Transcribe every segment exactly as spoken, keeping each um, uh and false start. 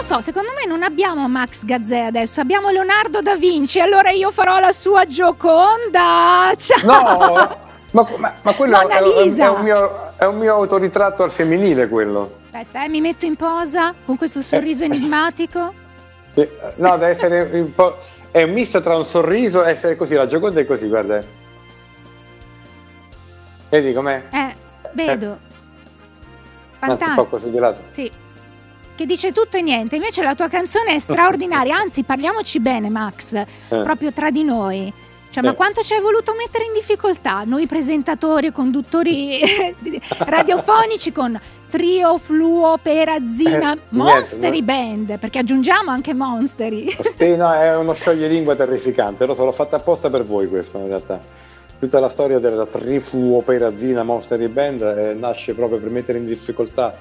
so, secondo me non abbiamo Max Gazzè adesso, abbiamo Leonardo da Vinci, allora io farò la sua Gioconda. Ciao! No, ma, ma, ma quello Mona è, è, Lisa. è, un mio, è un mio autoritratto al femminile, quello. Aspetta, eh, mi metto in posa con questo sorriso Eh. enigmatico. Sì, no, deve essere un po'... È un misto tra un sorriso e essere così, la Gioconda è così, guarda. Vedi com'è? Eh, vedo. Anzi, un po' così di lato. Sì. Che dice tutto e niente. Invece la tua canzone è straordinaria. Anzi, parliamoci bene, Max, Eh. proprio tra di noi. Cioè, ma Eh. quanto ci hai voluto mettere in difficoltà? Noi presentatori, conduttori radiofonici con Trio, Fluo, Perazina, Eh, Monstery niente, Band, perché aggiungiamo anche Monstery. Sì, no, è uno scioglilingua terrificante. Lo so, l'ho fatta apposta per voi questo, in realtà. Tutta la storia della Trifuo Perazina Monstery Band eh, nasce proprio per mettere in difficoltà.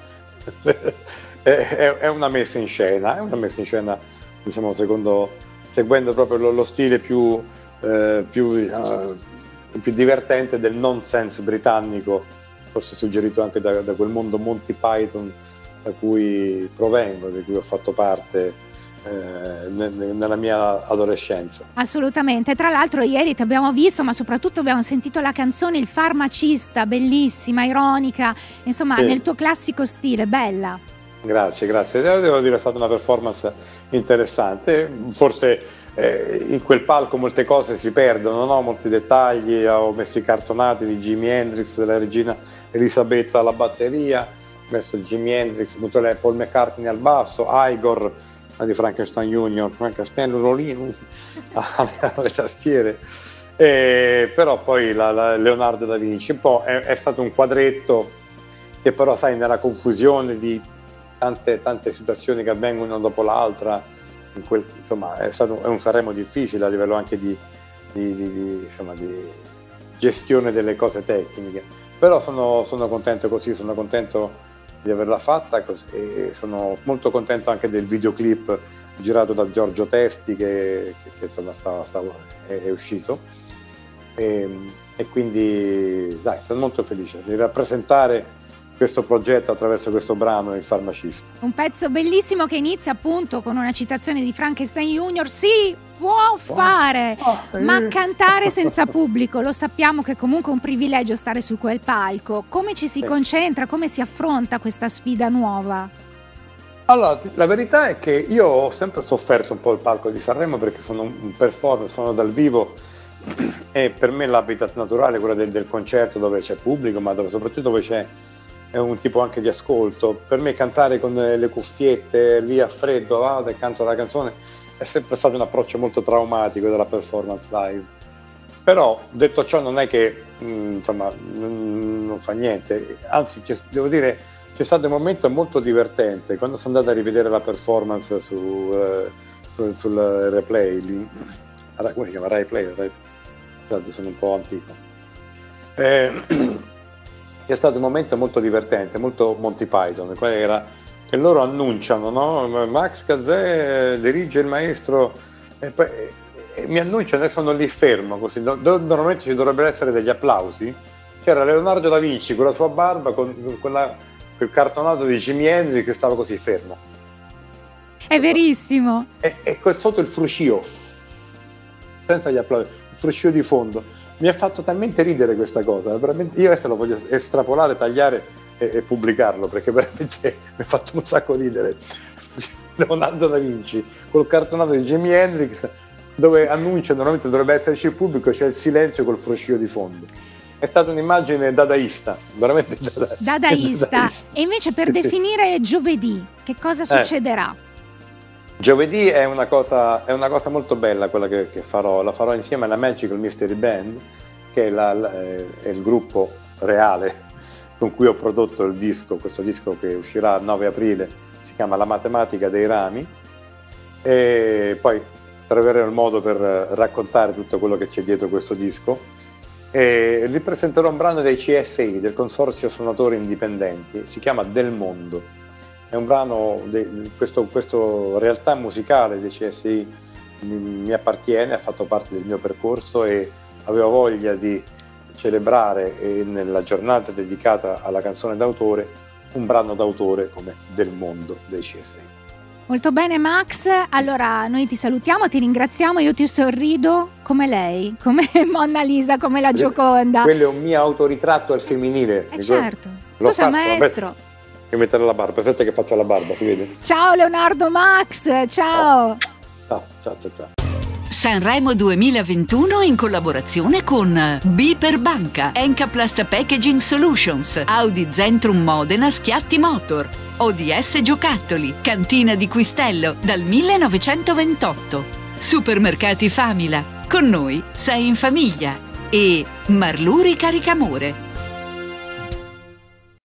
è, è, è una messa in scena, è una messa in scena, diciamo, secondo, seguendo proprio lo, lo stile più, eh, più, uh, più divertente del nonsense britannico, forse suggerito anche da, da quel mondo Monty Python da cui provengo, di cui ho fatto parte eh, nella mia adolescenza. Assolutamente. Tra l'altro ieri ti abbiamo visto, ma soprattutto abbiamo sentito la canzone Il farmacista, bellissima, ironica, insomma, Sì. nel tuo classico stile, bella. Grazie, grazie. Devo dire, è stata una performance interessante. Forse eh, in quel palco molte cose si perdono, no? Molti dettagli. Ho messo i cartonati di Jimi Hendrix, della regina Elisabetta alla batteria, ho messo Jimi Hendrix, Paul McCartney al basso, Igor di Frankenstein Junior, Castello Rolino alle tastiere. E, però poi la, la Leonardo da Vinci un po' è, è stato un quadretto che però, sai, nella confusione di tante, tante situazioni che avvengono dopo l'altra, insomma, è stato è un Sanremo difficile a livello anche di, di, di, di, insomma, di gestione delle cose tecniche, però sono, sono contento così, sono contento di averla fatta così, e sono molto contento anche del videoclip girato da Giorgio Testi che, che, che insomma sta, sta, è, è uscito e, e quindi dai, sono molto felice di rappresentare questo progetto attraverso questo brano, Il farmacista. Un pezzo bellissimo che inizia appunto con una citazione di Frankenstein Junior. Si può fare, oh, ma eh. cantare senza pubblico, lo sappiamo che è comunque un privilegio stare su quel palco. Come ci si Sì. concentra, come si affronta questa sfida nuova? Allora, la verità è che io ho sempre sofferto un po' il palco di Sanremo perché sono un performer, sono dal vivo e per me l'habitat naturale è quello del, del concerto dove c'è pubblico, ma dove, soprattutto dove c'è è un tipo anche di ascolto. Per me cantare con le cuffiette lì a freddo, vado e canto la canzone, è sempre stato un approccio molto traumatico della performance live. Però detto ciò non è che mh, insomma mh, non fa niente, anzi devo dire c'è stato un momento molto divertente quando sono andato a rivedere la performance su, eh, su, sul replay lì. Come si chiama? Replay? Rai... Scusate, sono un po' antico. Eh, è stato un momento molto divertente, molto Monty Python, era che loro annunciano, no? Max Gazzè dirige il maestro e, poi, e mi annunciano e sono lì fermo, così. Normalmente ci dovrebbero essere degli applausi. C'era Leonardo da Vinci con la sua barba, con, con quella, quel cartonato di Jimi Hendrix che stava così fermo. È verissimo. E, e sotto il fruscio, senza gli applausi, il fruscio di fondo. Mi ha fatto talmente ridere questa cosa, veramente, io adesso lo voglio estrapolare, tagliare e, e pubblicarlo perché veramente mi ha fatto un sacco ridere. Leonardo da Vinci col cartonato di Jimi Hendrix dove annuncia, normalmente dovrebbe esserci il pubblico, c'è il silenzio col fruscio di fondo. È stata un'immagine dadaista, veramente dada, dadaista. dadaista. E invece per sì, definire giovedì, che cosa succederà? Eh. Giovedì è una cosa, è una cosa molto bella quella che, che farò, la farò insieme alla Magical Mystery Band, che è, la, la, è il gruppo reale con cui ho prodotto il disco, questo disco che uscirà il nove aprile, si chiama La matematica dei rami, e poi troverò il modo per raccontare tutto quello che c'è dietro questo disco, e vi presenterò un brano dei C S I, del Consorzio Suonatori Indipendenti, si chiama Del Mondo. È un brano, di questo, questo realtà musicale dei C S I mi, mi appartiene, ha fatto parte del mio percorso e avevo voglia di celebrare eh, nella giornata dedicata alla canzone d'autore un brano d'autore come Del Mondo dei C S I. Molto bene Max, allora noi ti salutiamo, ti ringraziamo, io ti sorrido come lei, come Monna Lisa, come la Gioconda. Quello è un mio autoritratto al femminile. Eh certo, L'ho tu sei fatto, maestro. vabbè. Devo mettere la barba, aspetta che faccio la barba, si vede? Ciao Leonardo Max, ciao! Ciao, ciao, ciao, ciao. Sanremo duemilaventuno in collaborazione con B per Banca, Encaplast Packaging Solutions, Audi Zentrum Modena Schiatti Motor, O D S Giocattoli, Cantina di Quistello dal millenovecentoventotto, Supermercati Famila, con noi sei in famiglia e Marluri Caricamore.